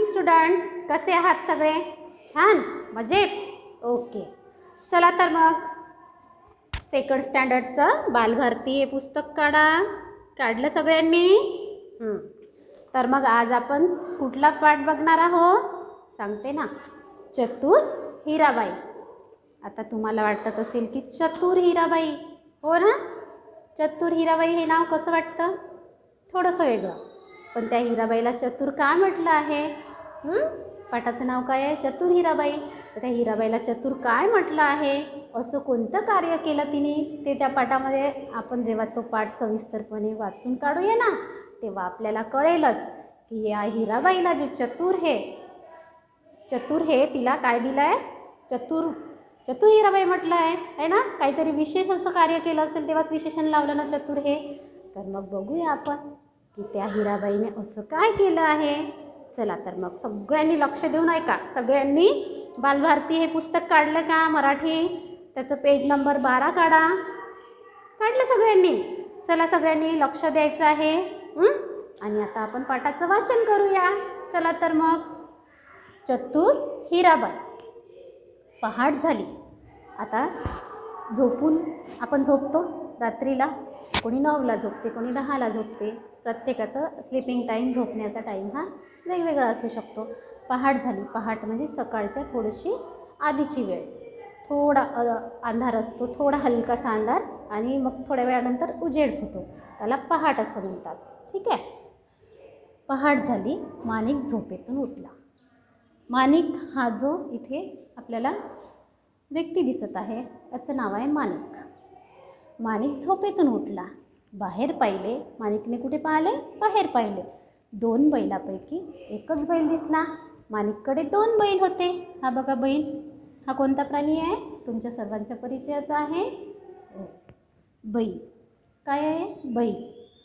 Student, कसे आहात सगळे? छान, मजेत? ओके. चला तर मग सेकंड स्टँडर्डचं बालभारती हे पुस्तक काढलं सगळ्यांनी? तर मग आज आपण कुठला पाठ बघणार आहोत सांगते ना. चतुर हिराबाई. आता तुम्हाला वाटत असेल की चतुर हिराबाई, हो ना? चतुर हिराबाई हे नाव कसं वाटतं? थोडंसं वेगळं. पण त्या हिराबाईला चतुर का म्हटलं आहे? पाठाचं नाव काय आहे? चतुर हिराबाई. तर त्या हिराबाईला चतुर काय म्हटलं आहे? असं कोणतं कार्य केलं तिने ते त्या पाठामध्ये आपण जेव्हा तो पाठ सविस्तरपणे वाचून काढूया ना, तेव्हा आपल्याला कळेलच की या हिराबाईला जे चतुर हे तिला काय दिलं आहे? चतुर हिराबाई म्हटलं आहे ना? काहीतरी विशेष असं कार्य केलं असेल तेव्हाच विशेषण लावलं ना चतुर हे. तर मग बघूया आपण की त्या हिराबाईने असं काय केलं आहे. चला तर मग सगळ्यांनी लक्ष देऊन ऐका. सगळ्यांनी बालभारती हे पुस्तक काढलं का मराठी? त्याचं पेज नंबर 12 काढलं सगळ्यांनी? चला सगळ्यांनी लक्ष द्यायचं आहे. आणि आता आपण पाठाचं वाचन करूया. चला तर मग. चतुर हिराबाई. पहाट झाली. आता आपण झोपतो रात्रीला. कोणी 9ला झोपते, कोणी 10ला झोपते. प्रत्येकाचं स्लीपिंग टाईम, झोपण्याचा टाईम हा वेगवेगळा असू शकतो. पहाट झाली. पहाट म्हणजे सकाळच्या थोडीशी आधीची वेळ. थोडा अंधार असतो, थोडा हलकासा अंधार, आणि मग थोड्या वेळानंतर उजेड होतो. त्याला पहाट असं म्हणतात. ठीक आहे. पहाट झाली. माणिक झोपेतून उठला. माणिक हा जो इथे आपल्याला व्यक्ती दिसत आहे त्याचं नाव आहे माणिक. माणिक झोपेतून उठला. बाहेर पाहिले. माणिकने कुठे पाहिले? बाहेर पाहिले. 2 बैलापैकी एकच बैल दिसला. माणिककडे 2 बैल होते. हा बघा बैल. हा कोणता प्राणी आहे? तुमच्या सर्वांच्या परिचयाचा आहे बैल. काय आहे? बैल.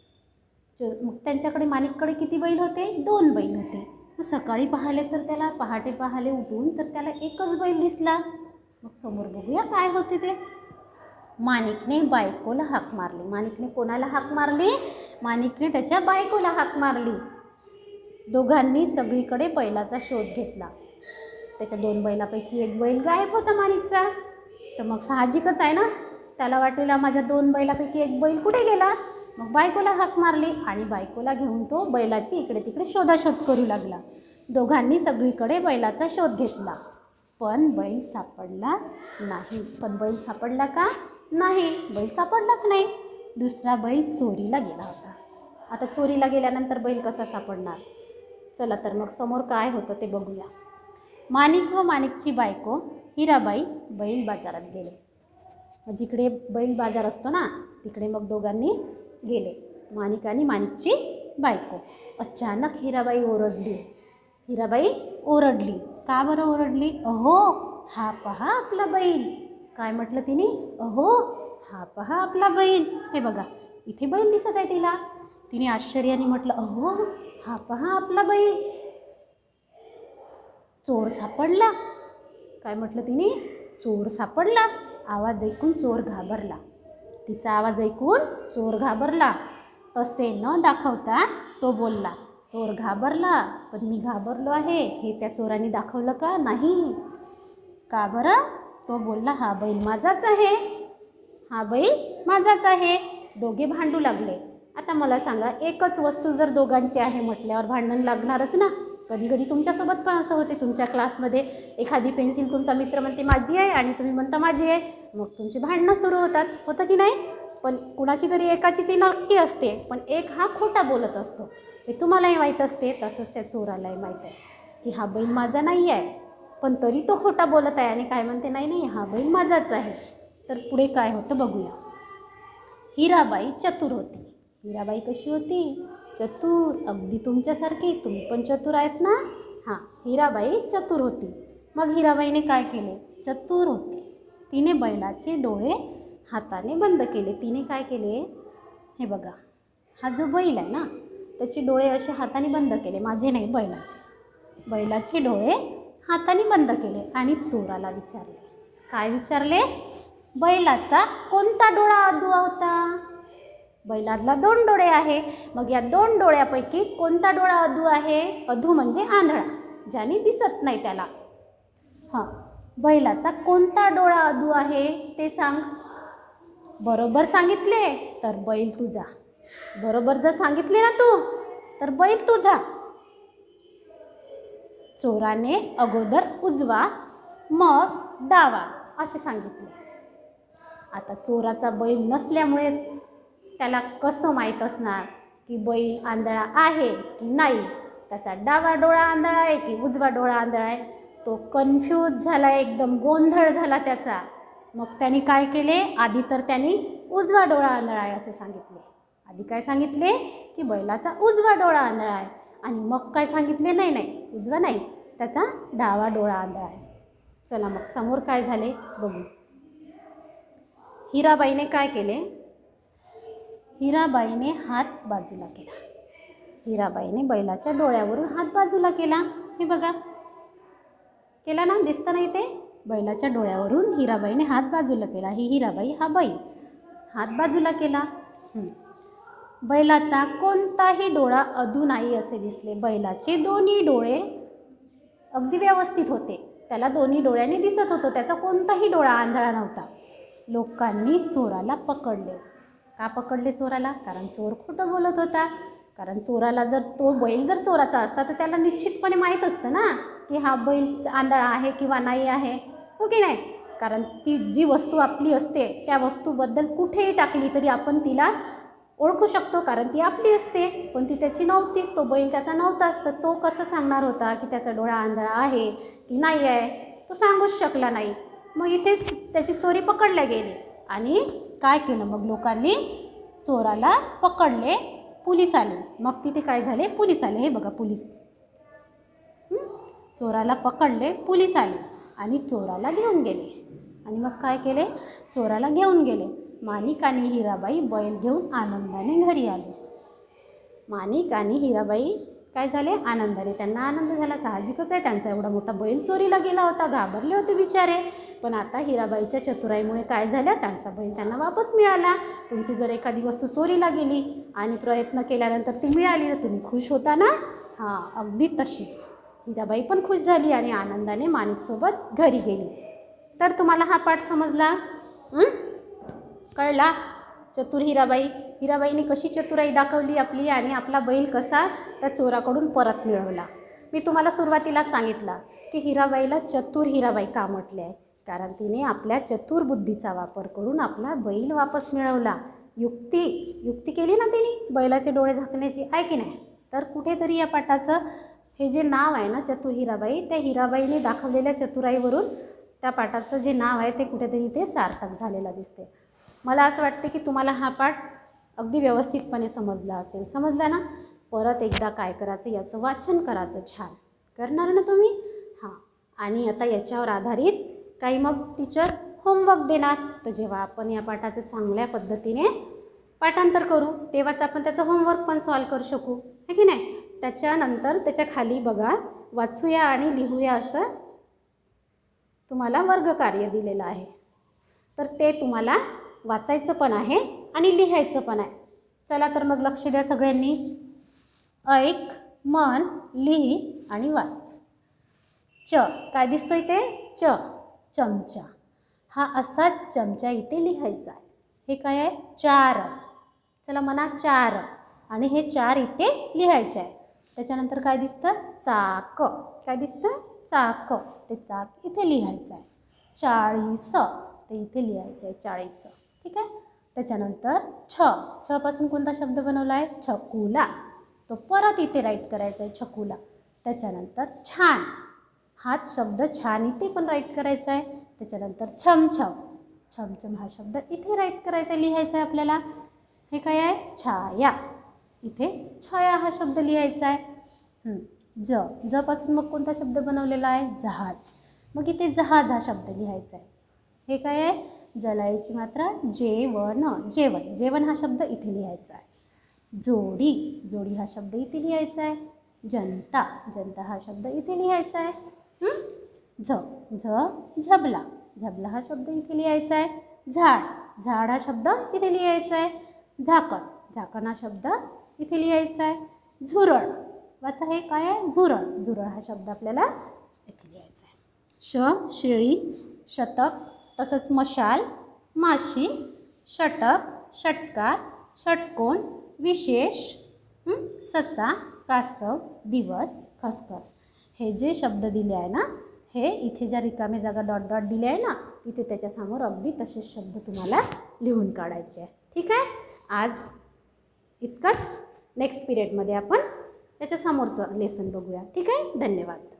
मग त्यांच्याकडे माणिककडे किती बैल होते? 2 बैल होते. मग सकाळी पाहिले तर त्याला, पहाटे पाहिले उठून तर त्याला एकच बैल दिसला. मग समोर बघूया काय होते ते. माणिकने बायकोला हाक मारली. माणिकने कोणाला हाक मारली? माणिकने त्याच्या बायकोला हाक मारली. दोघांनी सगळीकडे बैलाचा शोध घेतला. त्याच्या 2 बैलापैकी एक बैल गायब होता माणिकचा. तर मग साहजिकच आहे ना, त्याला वाटेल माझ्या 2 बैलापैकी एक बैल कुठे गेला. मग बायकोला हाक मारली आणि बायकोला घेऊन तो बैलाची इकडे तिकडे शोधाशोध करू लागला. दोघांनी सगळीकडे बैलाचा शोध घेतला, पण बैल सापडला नाही. पण बैल सापडला का? नाही, बैल सापडलाच नाही. दुसरा बैल चोरीला गेला होता. आता चोरीला गेल्यानंतर बैल कसा सापडणार? चला तर मग समोर काय होतं ते बघूया. माणिक व माणिकची बायको हिराबाई बैल बाजारात गेले. जिकडे बैल बाजार असतो ना, तिकडे मग दोघांनी गेले. माणिक आणि माणिकची बायको. अचानक हिराबाई ओरडली. हिराबाई ओरडली. का बरं ओरडली? अहो, हा पहा आपला बैल. काय म्हटलं तिने? अहो, हा पहा आपला बैल. हे बघा, इथे बैल दिसत आहे तिला. तिने आश्चर्याने म्हटलं, अहो, हा पहा आपला बैल. चोर सापडला. काय म्हटलं तिने? चोर सापडला. आवाज ऐकून चोर घाबरला. तिचा आवाज ऐकून चोर घाबरला. तसे न दाखवता तो बोलला, चोर घाबरला, पण मी घाबरलो आहे हे त्या चोराने दाखवलं का? नाही. का बरं? तो बोलला, हा बैल माझाच आहे, हा बैल माझाच आहे. दोघे भांडू लागले. आता मला सांगा, एकच वस्तू जर दोघांची आहे म्हटल्यावर भांडण लागणारच ना. कधी कधी तुमच्यासोबत पण असं होते. तुमच्या क्लासमध्ये एखादी पेन्सिल तुमचा मित्र म्हणते माझी आहे आणि तुम्ही म्हणता माझी आहे. मग तुमची भांडणं सुरू होतात. होतं की नाही? पण कुणाची तरी एकाची ती नक्की असते, पण एक हा खोटा बोलत असतो. हे तुम्हालाही माहीत असते. तसंच त्या चोरालाही माहीत आहे की हा बैल माझा नाही आहे, पण तरी तो खोटा बोलत आहे आणि काय म्हणते, नाही नाही, हा बैल माझाच आहे. तर पुढे काय होतं बघूया. हिराबाई चतुर होती. हिराबाई कशी होती? चतुर. अगदी तुमच्यासारखी. तुम्ही पण चतुर आहेत ना? हां, हिराबाई चतुर होती. मग हिराबाईने काय केले? चतुर होती. तिने बैलाचे डोळे हाताने बंद केले. तिने काय केले? हे बघा, हा जो बैल आहे ना, त्याचे डोळे असे हाताने बंद केले. माझे नाही, बैलाचे. बैलाचे डोळे हाताने बंद केले आणि चोराला विचारले. काय विचारले? बैलाचा कोणता डोळा अधू होता? बैलाला 2 डोळे आहे. मग या 2 डोळ्यापैकी कोणता डोळा अधू आहे? अधू म्हणजे आंधळा. ज्याने दिसत नाही त्याला. हां, बैलाचा कोणता डोळा अधू आहे ते सांग. बरोबर सांगितले तर बैल तुझा. बरोबर जर सांगितले ना तू तर बैल तुझा. चोराने अगोदर उजवा मग डावा असे सांगितले. आता चोराचा बैल नसल्यामुळे त्याला कसं माहीत असणार की बैल आंधळा आहे की नाही, त्याचा डावा डोळा आंधळा आहे की उजवा डोळा आंधळा आहे. तो कन्फ्यूज झाला, एकदम गोंधळ झाला त्याचा. मग त्याने काय केले, आधी तर त्याने उजवा डोळा आंधळा आहे असे सांगितले. आधी काय सांगितले की बैलाचा उजवा डोळा आंधळा आहे, आणि मग काय सांगितले, नाही नाही उजवा नाही, त्याचा डावा डोळा आंधळा आहे. चला मग समोर काय झाले बघू. हिराबाईने काय केले, हिराबाईने हात बाजूला केला. हिराबाईने बैलाच्या डोळ्यावरून हात बाजूला केला. हे बघा, केला ना, दिसतं नाही ते. बैलाच्या डोळ्यावरून हिराबाईने हात बाजूला केला. ही हिराबाई, हा बैल. हात बाजूला केला. बैलाचा कोणताही डोळा अधू नाही असे दिसले. बैलाचे दोन्ही डोळे अगदी व्यवस्थित होते, त्याला दोन्ही डोळ्यांनी दिसत होतं, त्याचा कोणताही डोळा आंधळा नव्हता. लोकांनी चोराला पकडले. का पकडले चोराला? कारण चोर खोटं बोलत होता. कारण चोराला जर तो बैल जर चोराचा असता तर त्याला निश्चितपणे माहीत असतं ना की हा बैल आंधळा आहे किंवा नाही आहे, हो की नाही. कारण ती जी वस्तू आपली असते त्या वस्तूबद्दल कुठेही टाकली तरी आपण तिला ओळखू शकतो, कारण ती आपली असते. पण ती त्याची नव्हतीच, तो बैल त्याचा नव्हताच. तर तो कसं सांगणार होता की त्याचा डोळा आंधळा आहे की नाही आहे, तो सांगूच शकला नाही. मग इथेच त्याची चोरी पकडल्या गेली. आणि काय केलं मग, लोकांनी चोराला पकडले. पोलीस आले. मग तिथे काय झाले, पोलीस आले. हे बघा पोलीस, चोराला पकडले, पोलीस आले आणि चोराला घेऊन गेले. आणि मग काय केले, चोराला घेऊन गेले. माणिक आणि हिराबाई बैल घेऊन आनंदाने घरी आले. माणिक आणि हिराबाई काय झाले, आनंदाने. त्यांना आनंद झाला, साहजिकच आहे, त्यांचा एवढा मोठा बैल चोरीला गेला होता, घाबरले होते बिचारे. पण आता हिराबाईच्या चतुराईमुळे काय झालं, त्यांचा बैल त्यांना वापस मिळाला. तुमची जर एखादी वस्तू चोरीला गेली आणि प्रयत्न केल्यानंतर ती मिळाली तर तुम्ही खुश होता ना. हां, अगदी तशीच हिराबाई पण खुश झाली आणि आनंदाने माणिकसोबत घरी गेली. तर तुम्हाला हा पाठ समजला, कळला. चतुर हिराबाई, हिराबाईने कशी चतुराई दाखवली आपली आणि आपला बैल कसा त्या चोराकडून परत मिळवला. मी तुम्हाला सुरुवातीलाच सांगितलं की हिराबाईला चतुर हिराबाई का म्हटले आहे, कारण तिने आपल्या चतुर बुद्धीचा वापर करून आपला बैल वापस मिळवला. युक्ती केली ना तिने बैलाचे डोळे झाकण्याची, आहे की नाही. तर कुठेतरी या पाठाचं हे जे नाव आहे ना चतुर हिराबाई, त्या हिराबाईने दाखवलेल्या चतुराईवरून त्या पाठाचं जे नाव आहे ते कुठेतरी ते सार्थक झालेलं दिसते. मला असं वाटते की तुम्हाला हा पाठ अगदी व्यवस्थितपणे समजला असेल. समजला ना. परत एकदा काय करायचं, याचं वाचन करायचं. छान करणार ना तुम्ही. हां, आणि आता याच्यावर आधारित काही मग टीचर होमवर्क देणार. तर जेव्हा आपण या पाठाचं चांगल्या पद्धतीने पाठांतर करू तेव्हाच आपण त्याचं होमवर्क पण सॉल्व करू शकू, है की नाही. त्याच्यानंतर त्याच्या खाली बघा, वाचूया आणि लिहूया असं तुम्हाला वर्गकार्य दिलेलं आहे. तर ते तुम्हाला वाचायचं पण आहे आणि लिहायचं पण आहे. चला तर मग लक्ष द्या सगळ्यांनी. ऐक, मन, लिही आणि वाच. च काय दिसतोय ते, च चमचा. हा असा चमचा इथे लिहायचा आहे. हे काय आहे, 4. चला म्हणा 4. आणि हे 4 इथे लिहायचे आहे. त्याच्यानंतर काय दिसतं, चाक. काय दिसतं, चाक. ते चाक इथे लिहायचं आहे. 40 ते इथे लिहायचं आहे, 40. ठीक आहे. त्याच्यानंतर छ पासून कोणता शब्द बनवला आहे, छकुला. तो परत इथे राईट करायचा आहे, छकुला. त्याच्यानंतर छान, हाच शब्द छान इथे पण राईट करायचा आहे. त्याच्यानंतर छमछम, छमछम हा शब्द इथे राईट करायचा आहे, लिहायचा आहे आपल्याला. हे काय आहे, छाया. इथे छाया हा शब्द लिहायचा आहे. ज पासून मग कोणता शब्द बनवलेला आहे, जहाज. मग इथे जहाज हा शब्द लिहायचा आहे. हे काय आहे, जलाईची मात्रा जेवण, जेवण. जेवण हा शब्द इथे लिहायचा आहे. जोडी, जोडी हा शब्द इथे लिहायचा आहे. जनता, जनता हा शब्द इथे लिहायचा आहे. झबला, झबला हा शब्द इथे लिहायचा आहे. झाड, झाड हा शब्द इथे लिहायचा आहे. झाकण, झाकण हा शब्द इथे लिहायचा आहे. झुरळ, वाचा, हे काय आहे? झुरळ. झुरळ हा शब्द आपल्याला इथे लिहायचा आहे. शेळी, शतक, तसंच मशाल, माशी, षटक, षटकार, षटकोन, विशेष, ससा, कासव, दिवस, खसखस. हे जे शब्द दिले आहे ना, हे इथे ज्या रिकामे जागा डॉट डॉट दिले आहे ना, तिथे त्याच्यासमोर अगदी तसेच शब्द तुम्हाला लिहून काढायचे आहे. ठीक आहे. आज इतकंच. नेक्स्ट पिरियडमध्ये आपण त्याच्यासमोरचं लेसन बघूया. ठीक आहे. धन्यवाद.